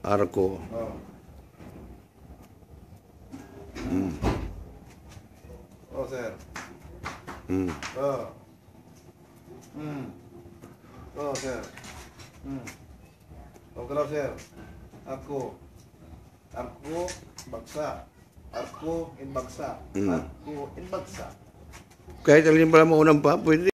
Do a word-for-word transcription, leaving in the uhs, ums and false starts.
Arko. Oh. Mm. Oh, sir. Mm. Oh. Mm. Oh, sir. Mm. Oh, galaw, sir. Arko. Arko, bagsa. Arko, in bagsa. Mm. Arko, in bagsa. Kahit alin pala maunang pa, pwede.